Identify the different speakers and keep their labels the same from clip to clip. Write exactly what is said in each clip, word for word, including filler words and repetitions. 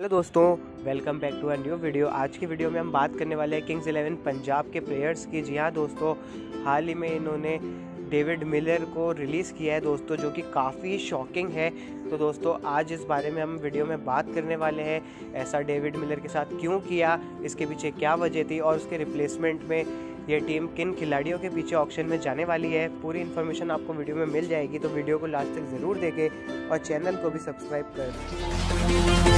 Speaker 1: Hello दोस्तों, welcome back to a new video. आज की वीडियो में हम बात करने वाले हैं किंग्स इलेवन पंजाब के प्लेयर्स की। जी हाँ दोस्तों, हाल ही में इन्होंने डेविड मिलर को रिलीज़ किया है दोस्तों, जो कि काफ़ी शॉकिंग है। तो दोस्तों आज इस बारे में हम वीडियो में बात करने वाले हैं, ऐसा डेविड मिलर के साथ क्यों किया, इसके पीछे क्या वजह थी और उसके रिप्लेसमेंट में ये टीम किन खिलाड़ियों के पीछे ऑक्शन में जाने वाली है। पूरी इन्फॉर्मेशन आपको वीडियो में मिल जाएगी, तो वीडियो को लास्ट तक ज़रूर देखें और चैनल को भी सब्सक्राइब कर दें।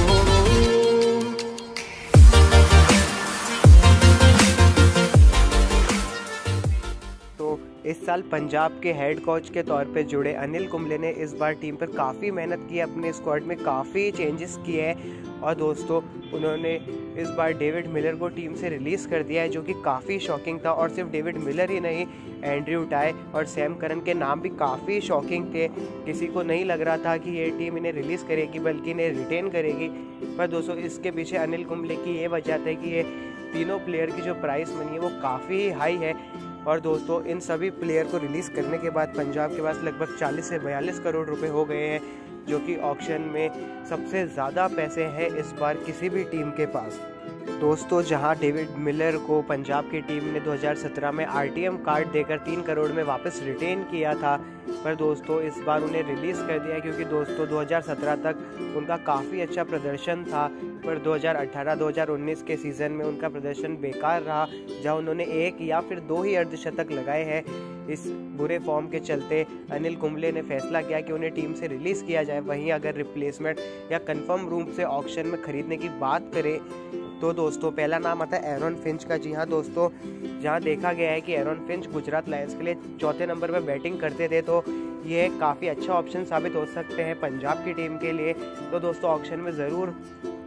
Speaker 1: इस साल पंजाब के हेड कोच के तौर पे जुड़े अनिल कुंबले ने इस बार टीम पर काफ़ी मेहनत की, अपने स्क्वाड में काफ़ी चेंजेस किए हैं और दोस्तों उन्होंने इस बार डेविड मिलर को टीम से रिलीज़ कर दिया है, जो कि काफ़ी शॉकिंग था। और सिर्फ डेविड मिलर ही नहीं, एंड्रयू टाई और सैम करन के नाम भी काफ़ी शॉकिंग थे। किसी को नहीं लग रहा था कि ये टीम इन्हें रिलीज़ करेगी बल्कि इन्हें रिटेन करेगी। पर दोस्तों इसके पीछे अनिल कुंबले की ये वजह है कि ये तीनों प्लेयर की जो प्राइस मनी है वो काफ़ी हाई है। और दोस्तों इन सभी प्लेयर को रिलीज़ करने के बाद पंजाब के पास लगभग चालीस से बयालीस करोड़ रुपए हो गए हैं, जो कि ऑक्शन में सबसे ज़्यादा पैसे हैं इस बार किसी भी टीम के पास। दोस्तों जहां डेविड मिलर को पंजाब की टीम ने दो हज़ार सत्रह में आरटीएम कार्ड देकर तीन करोड़ में वापस रिटेन किया था, पर दोस्तों इस बार उन्हें रिलीज़ कर दिया क्योंकि दोस्तों दो हज़ार सत्रह तक उनका काफ़ी अच्छा प्रदर्शन था, पर दो हज़ार अठारह दो हज़ार उन्नीस के सीज़न में उनका प्रदर्शन बेकार रहा, जहां उन्होंने एक या फिर दो ही अर्धशतक लगाए हैं। इस बुरे फॉर्म के चलते अनिल कुंबले ने फैसला किया कि उन्हें टीम से रिलीज़ किया जाए। वहीं अगर रिप्लेसमेंट या कंफर्म रूप से ऑक्शन में खरीदने की बात करें तो दोस्तों पहला नाम आता है एरन फिंच का। जी हाँ दोस्तों, जहाँ देखा गया है कि एरन फिंच गुजरात लायंस के लिए चौथे नंबर पर बैटिंग करते थे, तो ये काफ़ी अच्छा ऑप्शन साबित हो सकते हैं पंजाब की टीम के लिए। तो दोस्तों ऑक्शन में ज़रूर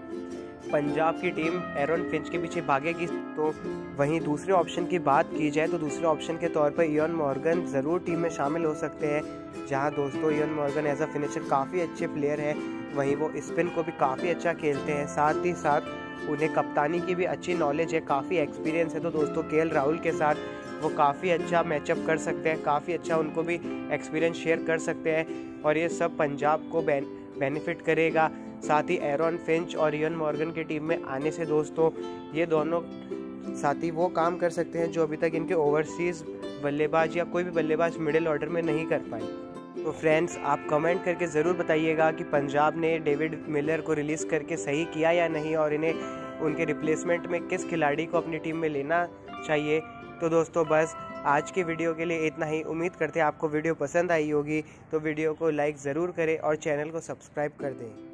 Speaker 1: पंजाब की टीम एरन फिंच के पीछे भागेगी। तो वहीं दूसरे ऑप्शन की बात की जाए तो दूसरे ऑप्शन के तौर पर इयान मॉर्गन ज़रूर टीम में शामिल हो सकते हैं, जहां दोस्तों Eoin Morgan as a finisher काफ़ी अच्छे प्लेयर हैं। वहीं वो स्पिन को भी काफ़ी अच्छा खेलते हैं, साथ ही साथ उन्हें कप्तानी की भी अच्छी नॉलेज है, काफ़ी एक्सपीरियंस है। तो दोस्तों केएल राहुल के साथ वो काफ़ी अच्छा मैचअप कर सकते हैं, काफ़ी अच्छा उनको भी एक्सपीरियंस शेयर कर सकते हैं और ये सब पंजाब को बेन बेनिफिट करेगा। साथ ही एरन फिंच और इयान मॉर्गन की टीम में आने से दोस्तों ये दोनों साथी वो काम कर सकते हैं जो अभी तक इनके ओवरसीज़ बल्लेबाज या कोई भी बल्लेबाज मिडिल ऑर्डर में नहीं कर पाए। तो फ्रेंड्स आप कमेंट करके ज़रूर बताइएगा कि पंजाब ने डेविड मिलर को रिलीज़ करके सही किया या नहीं, और इन्हें उनके रिप्लेसमेंट में किस खिलाड़ी को अपनी टीम में लेना चाहिए। तो दोस्तों बस आज के वीडियो के लिए इतना ही। उम्मीद करते हैं आपको वीडियो पसंद आई होगी, तो वीडियो को लाइक ज़रूर करें और चैनल को सब्सक्राइब कर दें।